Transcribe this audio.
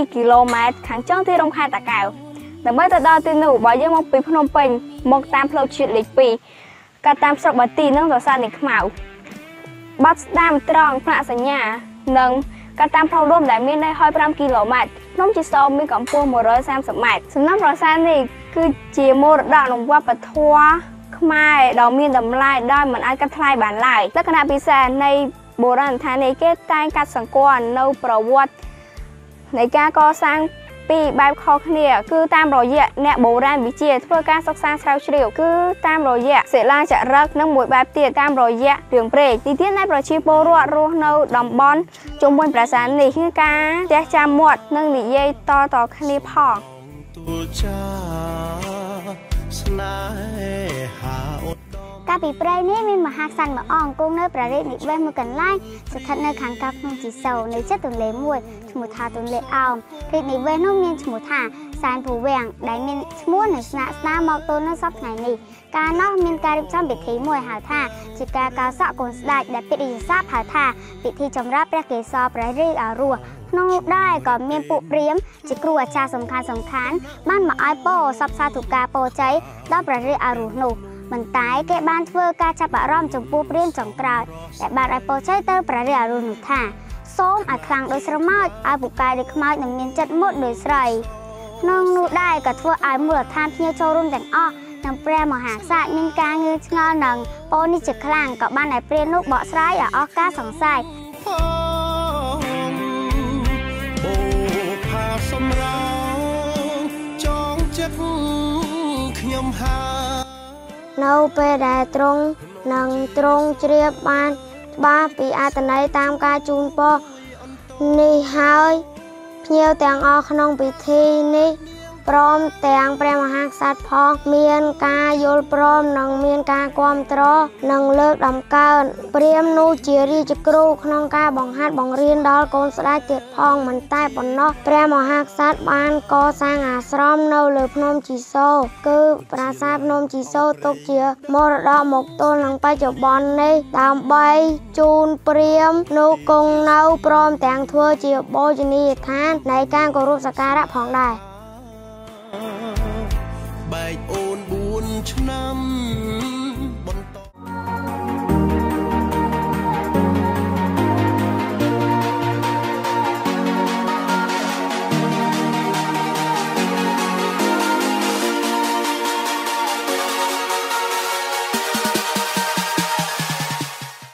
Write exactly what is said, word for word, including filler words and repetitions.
គីឡូម៉ែត្រខាងចុងទីក្រុងខេត្តតាកែវដើម្បីទៅដល់ទីនោះបើយើងមកពីភ្នំពេញមកតាមផ្លូវជាតិលេខពីរកាត់តាមស្រុកបាទីនិងប្រាសាទនាងខ្មៅបាត់ស្ដាំត្រង់ផ្នែកសញ្ញានិងកាត់តាមផ្លូវរួមដែលមានន័យហើយ5គីឡូម៉ែត្រភ្នំជីសូរមានកម្ពស់một trăm ba mươiម៉ែត្រសំណង់ប្រាសាទនេះគឺជាមរតកនៃវប្បធម៌ខ្មែរដ៏មានតម្លៃដោយមិនអាចកាត់ថ្លៃបានឡើយលក្ខណៈពិសេសនៃបុរាណដ្ឋាននេះគេតែងកាត់សម្គាល់នៅប្រវត្តិនៃការកសាងពីបែបខុសគ្នាគឺតាមរយៈអ្នកបុរាណវិទ្យាធ្វើការសិក្សាស្រាវជ្រាវគឺតាមរយៈសិលាចារឹកនិងមួយបែបទៀតតាមរយៈរឿងព្រេងទីទៀតនៃប្រជាពលរដ្ឋរស់នៅតំបន់ជុំវិញប្រាសាទនេះគឺការចេះចាំមាត់និងនិយាយតតគ្នាផងកាលពីព្រៃនេះមានមហាក្សត្រមួយអង្គគង់នៅព្រះរាជនិវេសមួយកន្លែងស្ថិតនៅខាងកើតក្នុងជីសូរនៅជិតទន្លេមួយឈ្មោះថាទន្លេអោមរាជនិវេសនោះមានឈ្មោះថាសែនភូវាំងដែលមានឈ្មោះនៅស្នាក់ស្នាមកទល់នៅសប្តាហ៍នេះកាលនោះមានការរៀបចំពិធីមួយហៅថាជាការកោរសក់កូនស្ដេចដែលពិធីស័ព្ទហៅថាពិធីចម្រើនព្រះកេសរព្រះរាជឱរសក្នុងនោះដែរក៏មានពួកព្រាហ្មណ៍ជាគ្រូអាចារ្យសំខាន់សំខាន់បានមកឲ្យពរសពសាធុការពរជ័យដល់ព្រះរាជឱរសនោះប៉ុន្តែគេបានធ្វើការចាប់អារម្មណ៍ចំពោះព្រាហ្មណ៍ចុងក្រោយដែលបានឲ្យពរជ័យទៅព្រះរាជឱរសនោះថាសូមឲ្យខ្លាំងដោយស្រមោចឲ្យពូកែដោយខ្មោចនិងមានចិត្តមុតដោយស្រីក្នុងនោះដែរក៏ធ្វើឲ្យមូលដ្ឋានភ្ញៀវចូលរួមទាំងអស់និងព្រះមហាក្សត្រមានការងឿឆ្ងល់នឹងពរនេះជាខ្លាំងក៏បានឲ្យព្រាហ្មណ៍នោះបកស្រាយឲ្យអស់ការសង្ស័យសម្រាប់ចងចិត្តខ្ញុំហើយនៅពេលដែលទ្រង់នឹងទ្រង់ជ្រាបបានច្បាស់ពីអត្ថន័យតាមការជូនពរនេះហើយភ្ញៀវទាំងអស់ក្នុងពិធីនេះព្រមទាំងព្រះមហាក្សត្រផងមានការយល់ព្រមនិងមានការគាំទ្រនិងលើកដំកើងព្រាហ្មណ៍នោះជារាជគ្រូក្នុងការបង្ហាត់បង្រៀនដល់កូនស្ដេចទៀតផងមិនតែប៉ុណ្ណោះព្រះមហាក្សត្របានកសាងអាស្រមនៅលើភ្នំជីសូរគឺប្រាសាទភ្នំជីសូរទុកជាមរតកមកទល់នឹងបច្ចុប្បន្ននេះដើម្បីជូនព្រាហ្មណ៍នោះគង់នៅព្រមទាំងធ្វើជាបូជនីយដ្ឋាននៃការគោរពសក្ការៈផងដែរបែកអូនបួនឆ្នាំ